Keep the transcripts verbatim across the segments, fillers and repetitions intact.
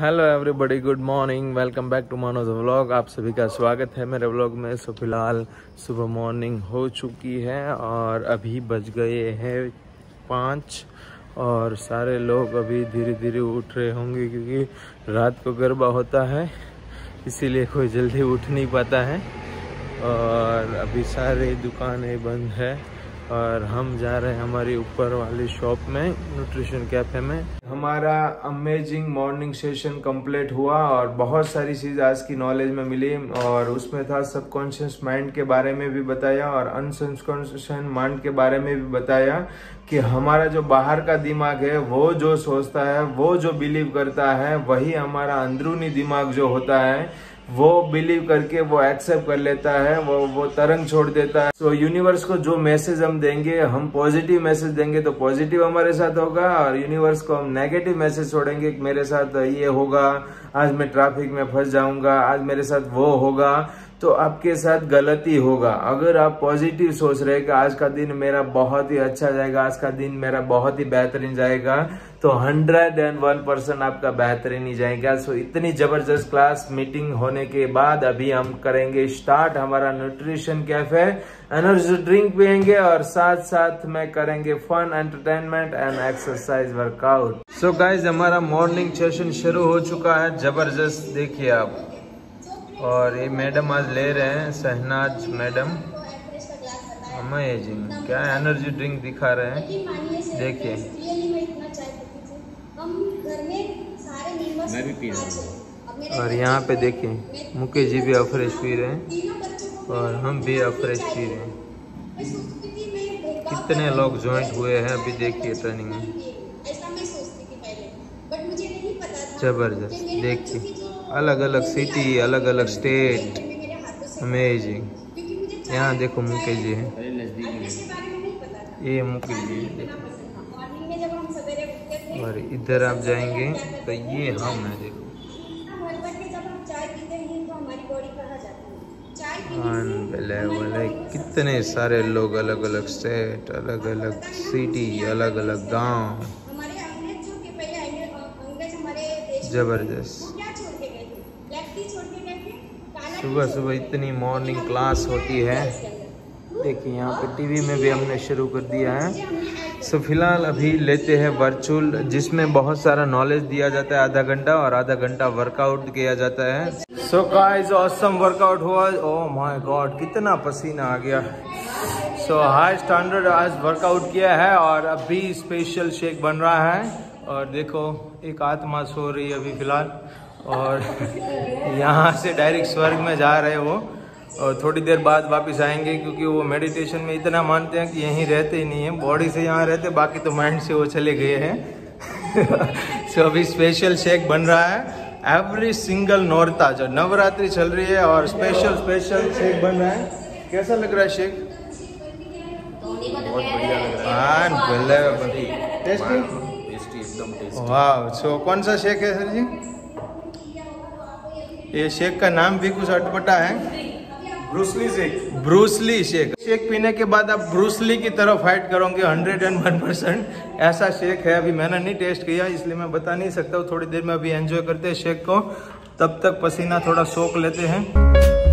Hello everybody, good morning, welcome back to Manoj vlog. आप सभी का स्वागत है मेरे व्लॉग में। सो फिलहाल सुबह मॉर्निंग हो चुकी है और अभी बज गए हैं पाँच और सारे लोग अभी धीरे धीरे उठ रहे होंगे क्योंकि रात को गरबा होता है, इसीलिए कोई जल्दी उठ नहीं पाता है। और अभी सारे दुकानें बंद है और हम जा रहे हैं हमारी ऊपर वाली शॉप में, न्यूट्रिशन कैफे में। हमारा अमेजिंग मॉर्निंग सेशन कंप्लीट हुआ और बहुत सारी चीज़ आज की नॉलेज में मिली और उसमें था सबकॉन्शियस माइंड के बारे में भी बताया और अनसबकॉन्शियस माइंड के बारे में भी बताया कि हमारा जो बाहर का दिमाग है वो जो सोचता है, वो जो बिलीव करता है, वही हमारा अंदरूनी दिमाग जो होता है वो बिलीव करके वो एक्सेप्ट कर लेता है, वो वो तरंग छोड़ देता है। तो यूनिवर्स को जो मैसेज हम देंगे, हम पॉजिटिव मैसेज देंगे तो पॉजिटिव हमारे साथ होगा और यूनिवर्स को हम नेगेटिव मैसेज छोड़ेंगे कि मेरे साथ ये होगा, आज मैं ट्रैफिक में फंस जाऊंगा, आज मेरे साथ वो होगा, तो आपके साथ गलती होगा। अगर आप पॉजिटिव सोच रहे कि आज का दिन मेरा बहुत ही अच्छा जाएगा, आज का दिन मेरा बहुत ही बेहतरीन जाएगा, तो हंड्रेड एंड वन परसेंट आपका बेहतरीन ही जाएगा। सो इतनी जबरदस्त क्लास मीटिंग होने के बाद अभी हम करेंगे स्टार्ट हमारा न्यूट्रिशन कैफे। एनर्जी ड्रिंक पियेंगे और साथ साथ में करेंगे fun, entertainment and exercise workout. So guys, हमारा मॉर्निंग सेशन शुरू हो चुका है, जबरदस्त देखिए आप। और ये मैडम आज ले रहे हैं, शहनाज मैडम, अमेजिंग, क्या एनर्जी ड्रिंक दिखा रहे हैं, देखिए। मैं भी पी रहा हूँ। और यहाँ पे देखिए मुकेश जी भी अफ्रेश पी रहे हैं और हम भी अफ्रेश पी रहे हैं। कितने लोग ज्वाइंट हुए हैं अभी देखिए ट्रेनिंग में, जबरदस्त। देखिए अलग अलग सिटी, अलग अलग स्टेट, अमेजिंग। यहाँ देखो मुकेश जी है, ये मुकेश जी है देखो। और इधर आप जाएंगे तो ये हम है देखो। कितने सारे लोग, अलग अलग स्टेट, अलग अलग सिटी, अलग अलग गांव, जबरदस्त। सुबह सुबह इतनी मॉर्निंग क्लास होती है, देखिए यहाँ पे टीवी में भी हमने शुरू कर दिया है। सो फिलहाल अभी लेते हैं वर्चुअल, जिसमें बहुत सारा नॉलेज दिया जाता है, आधा घंटा और आधा घंटा वर्कआउट किया जाता है। सो गाइस, ऑसम वर्कआउट हुआ। ओह माय गॉड, कितना पसीना आ गया। सो हाई स्टैंडर्ड आज वर्कआउट किया है और अभी स्पेशल शेक बन रहा है। और देखो एक आत्मा सो रही है अभी फिलहाल और यहाँ से डायरेक्ट स्वर्ग में जा रहे वो और थोड़ी देर बाद वापस आएंगे क्योंकि वो मेडिटेशन में इतना मानते हैं कि यहीं रहते ही नहीं है, बॉडी से यहाँ रहते, बाकी तो माइंड से वो चले गए हैं। सो अभी स्पेशल शेक बन रहा है एवरी सिंगल नौरता, जो नवरात्रि चल रही है और स्पेशल स्पेशल शेक बन रहा है। कैसा लग रहा है शेक? बहुत बढ़िया लग रहा है, टेस्टी, वाह। सो कौन सा शेक है सर जी? ये शेक का नाम भी कुछ अटपटा है, Bruce Lee shake. Bruce Lee shake. Shake पीने के बाद आप ब्रूसली की तरफ फाइट करोगे हंड्रेड एंड वन परसेंट। ऐसा शेक है, अभी मैंने नहीं टेस्ट किया इसलिए मैं बता नहीं सकता हूँ। थोड़ी देर में अभी एंजॉय करते हैं शेक को, तब तक पसीना थोड़ा सोख लेते हैं।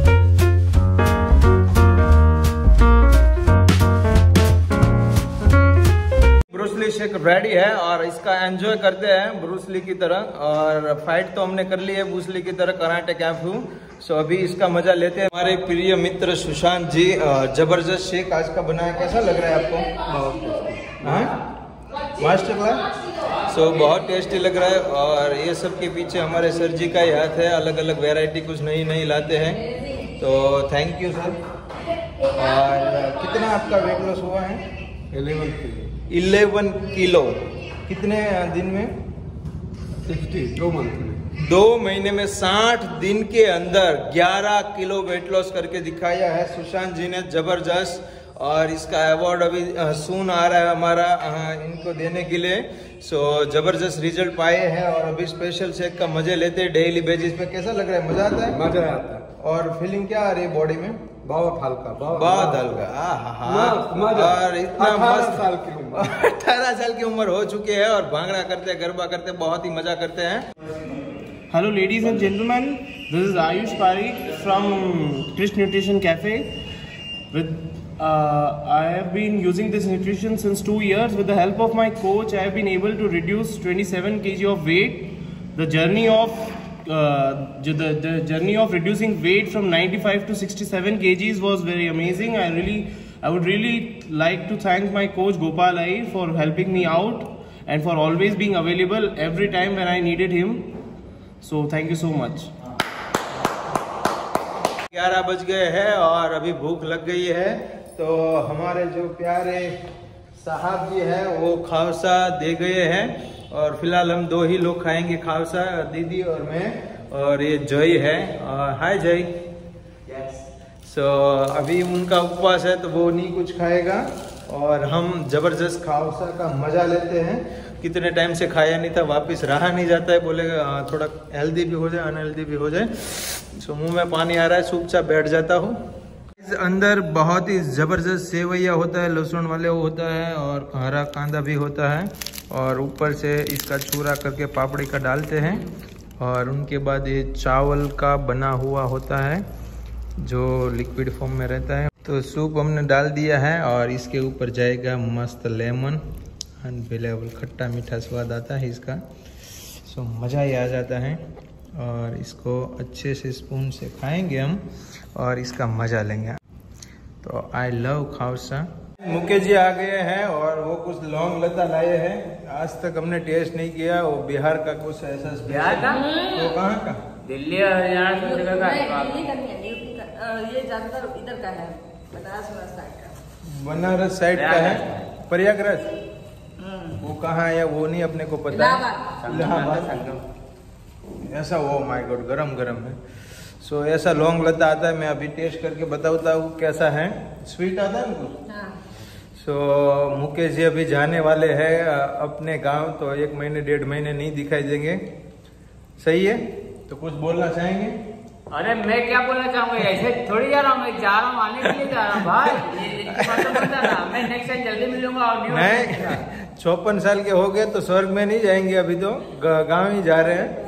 ब्रूसली शेक रेडी है और इसका एंजॉय करते हैं ब्रूसली की तरह। और फाइट तो हमने कर ली है ब्रूसली की तरह, कराटे कैफू। सो अभी इसका मजा लेते हैं। हमारे प्रिय मित्र सुशांत जी, जबरदस्त शेक आज का बनाया, कैसा लग रहा है आपको? हाँ, मास्टर क्लास। सो बहुत टेस्टी लग रहा है और ये सब के पीछे हमारे सर जी का ही हाथ है, अलग अलग वेराइटी कुछ नई नई लाते हैं, तो थैंक यू सर। और कितना आपका वेट लॉस हुआ है? Eleven kilo. इलेवन किलो कितने दिन में? सिक्सटी, दो मंथ में। दो महीने में साठ दिन के अंदर ग्यारह किलो वेट लॉस करके दिखाया है सुशांत जी ने, जबरदस्त। और इसका अवार्ड अभी सून आ रहा है हमारा इनको देने के लिए। सो जबरदस्त रिजल्ट पाए हैं और अभी स्पेशल शेक का मजे लेते हैं डेली बेसिस पे। कैसा लग रहा है? मजा आता है? मजा आता है। और फीलिंग क्या आ रही है बॉडी में? बहुत हल्का, बहुत हल्का। और इतना मस्त, साल की उम्र अठारह साल की उम्र हो चुकी है और भांगड़ा करते, गरबा करते, बहुत ही मजा करते हैं। Hello ladies and gentlemen, this is Ayush Parikh from Krish Nutrition Cafe. With uh, I have been using this nutrition since two years. With the help of my coach, I have been able to reduce twenty-seven kilograms of weight. The journey of uh, the, the journey of reducing weight from ninety-five to sixty-seven kilograms was very amazing. I really I would really like to thank my coach Gopal Iyer for helping me out and for always being available every time when I needed him. So thank you so much. ग्यारह बज गए हैं और अभी भूख लग गई है, तो हमारे जो प्यारे साहब जी हैं वो खावसा दे गए हैं और फिलहाल हम दो ही लोग खाएंगे खावसा, दीदी और मैं, और ये जय है। हाय जय। सो so, अभी उनका उपवास है तो वो नहीं कुछ खाएगा और हम जबरदस्त खावसा का मजा लेते हैं। कितने टाइम से खाया नहीं था, वापस रहा नहीं जाता है, बोलेगा थोड़ा हेल्दी भी हो जाए अनहेल्दी भी हो जाए। सो मुंह में पानी आ रहा है, चुपचाप बैठ जाता हूँ। इस अंदर बहुत ही जबरदस्त सेवैया होता है, लहसुन वाले वो होता है और हरा कांदा भी होता है, और ऊपर से इसका चूरा करके पापड़ी का डालते हैं, और उनके बाद ये चावल का बना हुआ होता है जो लिक्विड फॉर्म में रहता है। तो सूप हमने डाल दिया है और इसके ऊपर जाएगा मस्त लेमन, अनबिलीवेबल खट्टा मीठा स्वाद आता है इसका। सो मज़ा ही आ जाता है और इसको अच्छे से स्पून से खाएंगे हम और इसका मज़ा लेंगे। तो आई लव खावसा। मुकेश जी आ गए हैं और वो कुछ लौंग लता लाए हैं, आज तक हमने टेस्ट नहीं किया। वो बिहार का कुछ ऐसा बिहार का, वो कहाँ का? दिल्ली और हरियाणा की जगह का। ये ज्यादातर इधर का है, बनारस साइड का। बनारस साइड का है, प्रयागराज वो कहाँ है वो नहीं अपने को पता है। ऐसा वो माय गॉड गरम गरम है। सो so, ऐसा लौंग लता आता है, मैं अभी टेस्ट करके बताता हूँ कैसा है। स्वीट आता है कुछ। सो so, मुकेश जी अभी जाने वाले हैं अपने गांव, तो एक महीने डेढ़ महीने नहीं दिखाई देंगे। सही है, तो कुछ बोलना चाहेंगे? अरे मैं क्या बोलना चाहूंगा, ऐसे थोड़ी जा रहा हूँ, मैं जा रहा हूँ आने के लिए जा रहा हूँ भाई। मैं नेक्स्ट टाइम जल्दी मिलूंगा। और नहीं, चौपन साल के हो गए तो स्वर्ग में नहीं जाएंगे, अभी तो गांव ही जा रहे हैं।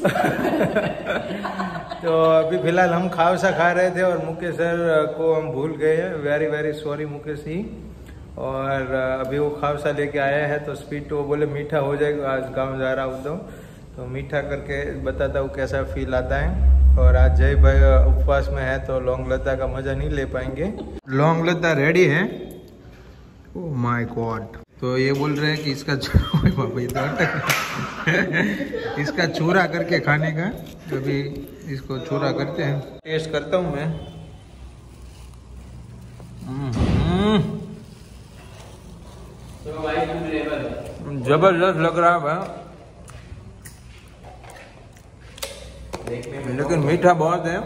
तो अभी फिलहाल हम खावसा खा रहे थे और मुकेश सर को हम भूल गए हैं। Very very sorry Mukesh ji. और अभी वो खावसा लेके आया है तो स्वीट, वो बोले मीठा हो जाएगा, आज गाँव जा रहा हूँ तो तो मीठा करके बताता हूँ कैसा फील आता है। और आज जय भाई उपवास में है तो लौंग लता का मजा नहीं ले पाएंगे। लौंग लता रेडी है। Oh my god. तो ये बोल रहे हैं कि इसका इसका चूरा करके खाने का, अभी इसको चूरा करते हैं। टेस्ट करता हूँ मैं। जबरदस्त लग रहा है भाई, लेकिन मीठा बहुत है।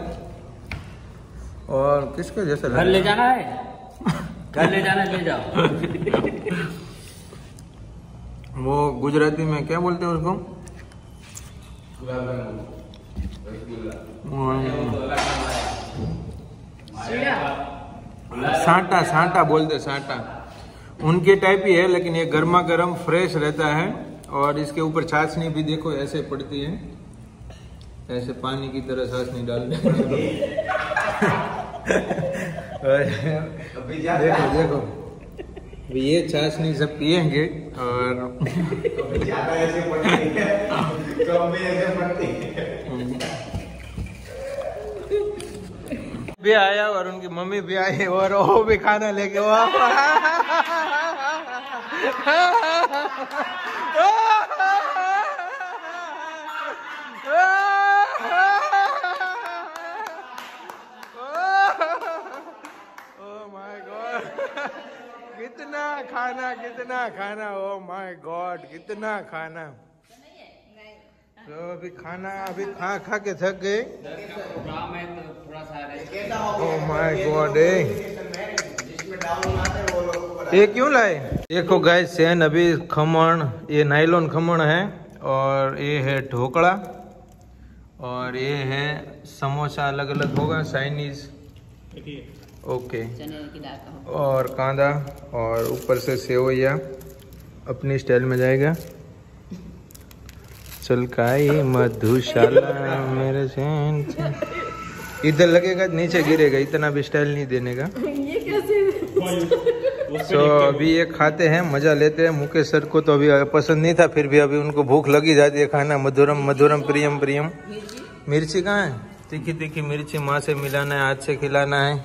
और किसके जैसा घर ले जाना है, घर ले जाना, ले जाओ। वो गुजराती में क्या बोलते हैं उसको? सांटा, सांटा बोलते, सांटा उनके टाइप ही है, लेकिन ये गर्मा गर्म फ्रेश रहता है। और इसके ऊपर चाशनी भी देखो ऐसे पड़ती है, ऐसे पानी की तरह चाशनी डाल देखो देखो ये चाशनी सब पियेंगे और ऐसे पड़ती है, ऐसे पड़ती है। भी आया और उनकी मम्मी भी आई और वो भी खाना लेके वो कितना खाना, कितना खाना, ओ माय गॉड कितना खाना। तो अभी खाना अभी खा खा के थक गए। ओ माय गॉड, ये क्यों लाए? देखो गाइस, सेन अभी खमण, ये नायलॉन खमण है और ये है ढोकला और ये है समोसा, अलग अलग होगा, चाइनीज ओके, और कांदा और ऊपर से सेवैया अपनी स्टाइल में जाएगा। चंचल काई मधुशाला मेरे चैन से। इधर लगेगा नीचे गिरेगा, इतना भी स्टाइल नहीं देने का। ये कैसे? तो अभी ये खाते हैं, मजा लेते हैं। मुकेश सर को तो अभी पसंद नहीं था, फिर भी अभी उनको भूख लगी जाती है। खाना मधुरम मधुरम प्रियम प्रियम। मिर्ची कहाँ है? तीखी तीखी मिर्ची माँ से मिलाना है, हाथ से खिलाना है।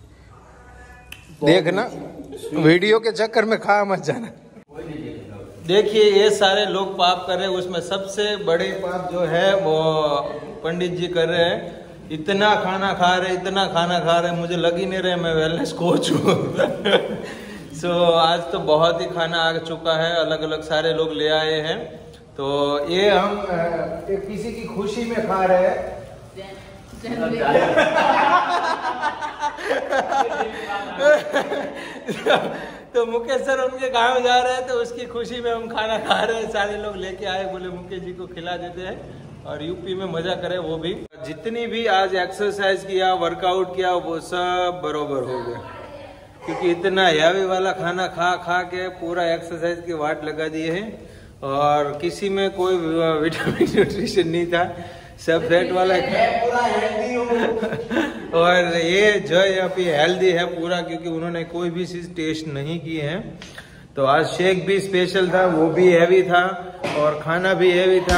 देखना वीडियो के चक्कर में खा मत जाना। देखिए ये सारे लोग पाप कर रहे हैं, उसमें सबसे बड़े पाप जो है वो पंडित जी कर रहे हैं। इतना खाना खा रहे इतना खाना खा रहे मुझे लग ही नहीं रहे मैं वेलनेस कोच हूँ। सो so, आज तो बहुत ही खाना आ चुका है, अलग अलग सारे लोग ले आए हैं। तो ये हम ये किसी की खुशी में खा रहे हैं। तो मुकेश सर उनके गांव जा रहे हैं, तो उसकी खुशी में हम खाना खा रहे हैं। सारे लोग लेके आए, बोले मुकेश जी को खिला देते हैं और यूपी में मजा करे वो भी। जितनी भी आज एक्सरसाइज किया, वर्कआउट किया, वो सब बरोबर हो गया, क्योंकि इतना हैवी वाला खाना खा खा के पूरा एक्सरसाइज की वाट लगा दिए हैं। और किसी में कोई विटामिन न्यूट्रिशन नहीं था, सब फैट वाला है। पूरा हेल्दी हूँ और ये जो अभी हेल्दी है पूरा, क्योंकि उन्होंने कोई भी चीज टेस्ट नहीं की है। तो आज शेक भी स्पेशल था, वो भी हैवी था और खाना भी हैवी था।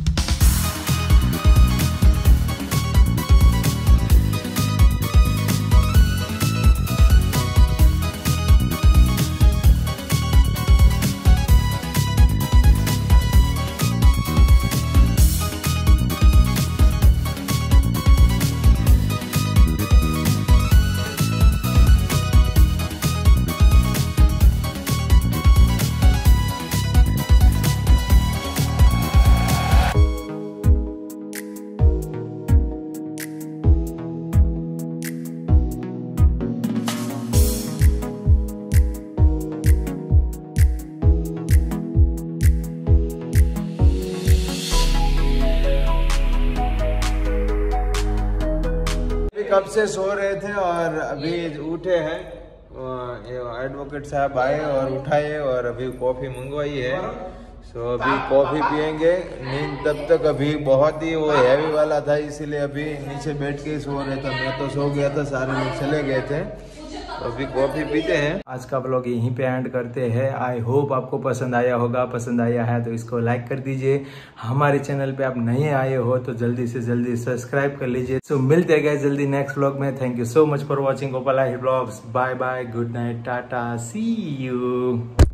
कब से सो रहे थे और अभी उठे हैं। एडवोकेट साहब आए और उठाए और अभी कॉफी मंगवाई है। सो अभी कॉफी पियेंगे। नींद तब तक अभी बहुत ही वो हैवी वाला था, इसीलिए अभी नीचे बैठ के ही सो रहे थे। मैं तो सो गया था, सारे लोग चले गए थे। तो अभी कॉफी पीते हैं। आज का व्लॉग यहीं पे एंड करते हैं। आई होप आपको पसंद आया होगा। पसंद आया है तो इसको लाइक कर दीजिए। हमारे चैनल पे आप नए आए हो तो जल्दी से जल्दी सब्सक्राइब कर लीजिए। सो so, मिलते हैं जल्दी नेक्स्ट व्लॉग में। Thank you so much for watching Gopal Ahir vlogs. Bye bye, good night, ta-ta, see you.